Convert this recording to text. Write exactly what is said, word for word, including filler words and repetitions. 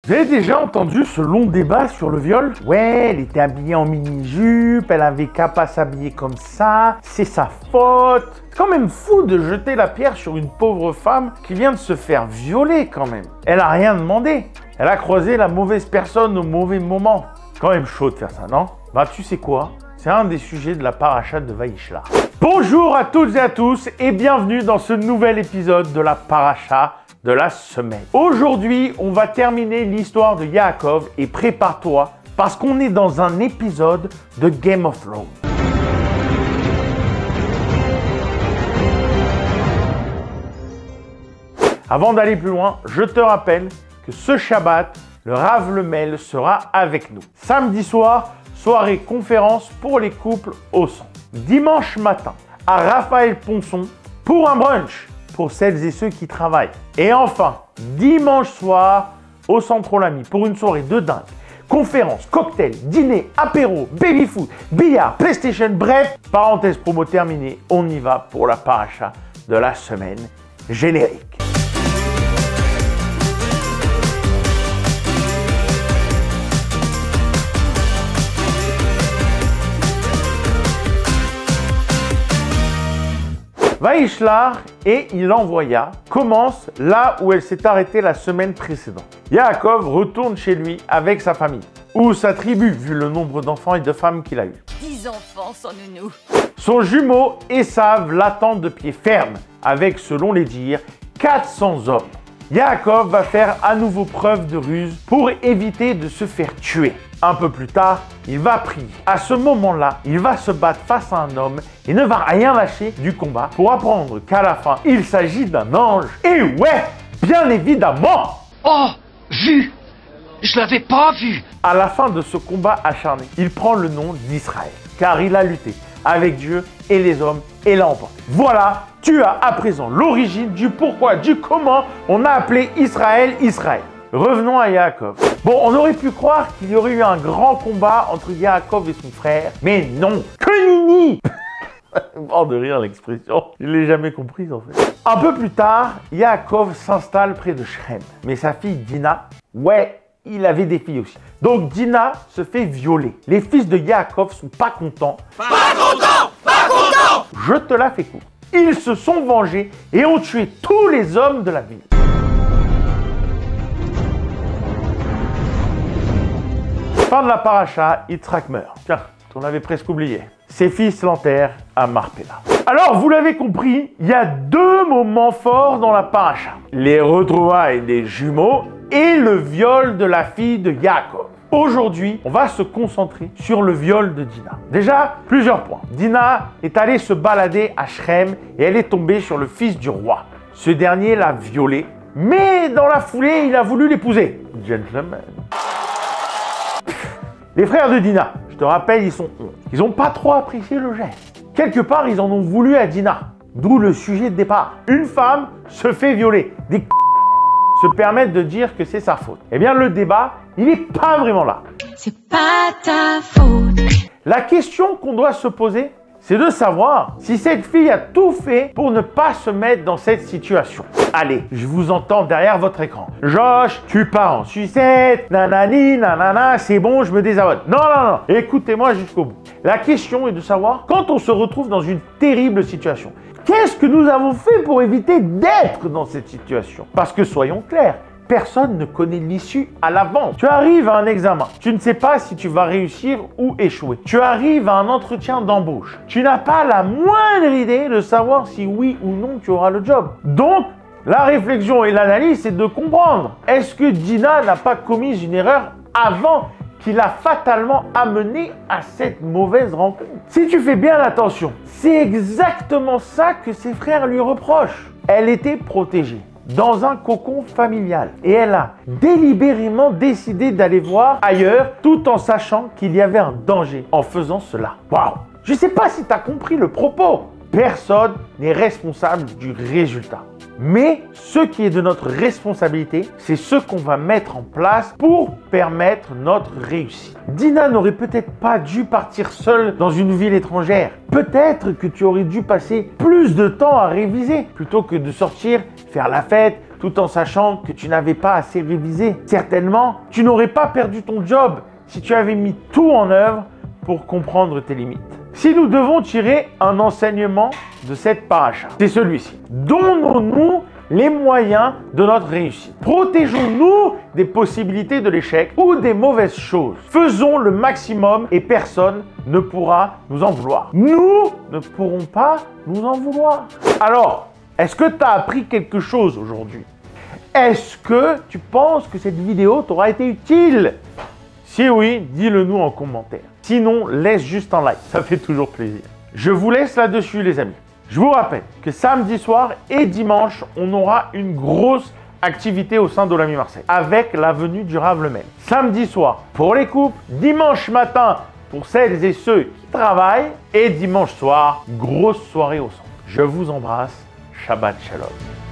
Vous avez déjà entendu ce long débat sur le viol? Ouais, elle était habillée en mini-jupe, elle avait qu'à pas s'habiller comme ça, c'est sa faute. C'est quand même fou de jeter la pierre sur une pauvre femme qui vient de se faire violer quand même. Elle a rien demandé. Elle a croisé la mauvaise personne au mauvais moment. C'est quand même chaud de faire ça, non? Bah tu sais quoi? C'est un des sujets de la paracha de Vaïshlar. Bonjour à toutes et à tous et bienvenue dans ce nouvel épisode de la paracha de la semaine. Aujourd'hui, on va terminer l'histoire de Yaakov et prépare-toi parce qu'on est dans un épisode de Game of Thrones. Avant d'aller plus loin, je te rappelle que ce Shabbat, le Rav Lemel sera avec nous. Samedi soir, soirée conférence pour les couples au centre. Dimanche matin, à Raphaël Ponson pour un brunch pour celles et ceux qui travaillent. Et enfin, dimanche soir, au Centre Olami pour une soirée de dingue. Conférence, cocktail, dîner, apéro, baby-food, billard, PlayStation, bref, parenthèse promo terminée, on y va pour la paracha de la semaine. Générique. Vaïshlar et il envoya commence là où elle s'est arrêtée la semaine précédente. Yaakov retourne chez lui avec sa famille, ou sa tribu, vu le nombre d'enfants et de femmes qu'il a eu. Dix enfants sans nounou. Son jumeau Esav l'attend de pied ferme, avec, selon les dires, quatre cents hommes. Yaakov va faire à nouveau preuve de ruse pour éviter de se faire tuer. Un peu plus tard, il va prier. À ce moment-là, il va se battre face à un homme et ne va rien lâcher du combat pour apprendre qu'à la fin, il s'agit d'un ange. Et ouais, bien évidemment! Oh, vu! Je l'avais pas vu! À la fin de ce combat acharné, il prend le nom d'Israël, car il a lutté avec Dieu et les hommes et l'a emporté. Voilà, tu as à présent l'origine du pourquoi, du comment on a appelé Israël Israël. Revenons à Yaakov. Bon, on aurait pu croire qu'il y aurait eu un grand combat entre Yaakov et son frère, mais non, que nini. Mort de rire l'expression, je ne l'ai jamais comprise en fait. Un peu plus tard, Yaakov s'installe près de Shrem, mais sa fille Dina, ouais, il avait des filles aussi. Donc Dina se fait violer. Les fils de Yaakov sont pas contents. Pas content! Pas content! Je te la fais court. Ils se sont vengés et ont tué tous les hommes de la ville. Fin de la paracha, Yitzhak meurt. Tiens, on avait presque oublié. Ses fils l'enterrent à Marpella. Alors, vous l'avez compris, il y a deux moments forts dans la paracha. Les retrouvailles des jumeaux et le viol de la fille de Yaakov. Aujourd'hui, on va se concentrer sur le viol de Dina. Déjà, plusieurs points. Dina est allée se balader à Shrem et elle est tombée sur le fils du roi. Ce dernier l'a violée, mais dans la foulée, il a voulu l'épouser. Gentleman. Les frères de Dina, je te rappelle, ils sont onze. Ils n'ont pas trop apprécié le geste. Quelque part, ils en ont voulu à Dina. D'où le sujet de départ. Une femme se fait violer. Des se permettent de dire que c'est sa faute. Eh bien, le débat, il n'est pas vraiment là. C'est pas ta faute. La question qu'on doit se poser, c'est de savoir si cette fille a tout fait pour ne pas se mettre dans cette situation. Allez, je vous entends derrière votre écran. Josh, tu pars en sucette, nanani, nanana, c'est bon, je me désabonne. Non, non, non, écoutez-moi jusqu'au bout. La question est de savoir, quand on se retrouve dans une terrible situation, qu'est-ce que nous avons fait pour éviter d'être dans cette situation? Parce que soyons clairs, personne ne connaît l'issue à l'avance. Tu arrives à un examen, tu ne sais pas si tu vas réussir ou échouer. Tu arrives à un entretien d'embauche, tu n'as pas la moindre idée de savoir si oui ou non tu auras le job. Donc, la réflexion et l'analyse, c'est de comprendre. Est-ce que Dina n'a pas commis une erreur avant qui l'a fatalement amené à cette mauvaise rencontre? Si tu fais bien attention, c'est exactement ça que ses frères lui reprochent. Elle était protégée dans un cocon familial et elle a délibérément décidé d'aller voir ailleurs tout en sachant qu'il y avait un danger en faisant cela. Waouh! Je ne sais pas si tu as compris le propos. Personne n'est responsable du résultat. Mais ce qui est de notre responsabilité, c'est ce qu'on va mettre en place pour permettre notre réussite. Dina n'aurait peut-être pas dû partir seule dans une ville étrangère. Peut-être que tu aurais dû passer plus de temps à réviser plutôt que de sortir, faire la fête, tout en sachant que tu n'avais pas assez révisé. Certainement, tu n'aurais pas perdu ton job si tu avais mis tout en œuvre pour comprendre tes limites. Si nous devons tirer un enseignement de cette paracha, c'est celui-ci. Donnons-nous les moyens de notre réussite. Protégeons-nous des possibilités de l'échec ou des mauvaises choses. Faisons le maximum et personne ne pourra nous en vouloir. Nous ne pourrons pas nous en vouloir. Alors, est-ce que tu as appris quelque chose aujourd'hui? Est-ce que tu penses que cette vidéo t'aura été utile? Si oui, dis-le nous en commentaire. Sinon, laisse juste un like, ça fait toujours plaisir. Je vous laisse là-dessus les amis. Je vous rappelle que samedi soir et dimanche, on aura une grosse activité au sein d'Olami Marseille avec la venue du Rav Lemel. Samedi soir pour les couples, dimanche matin pour celles et ceux qui travaillent et dimanche soir, grosse soirée au centre. Je vous embrasse, Shabbat Shalom.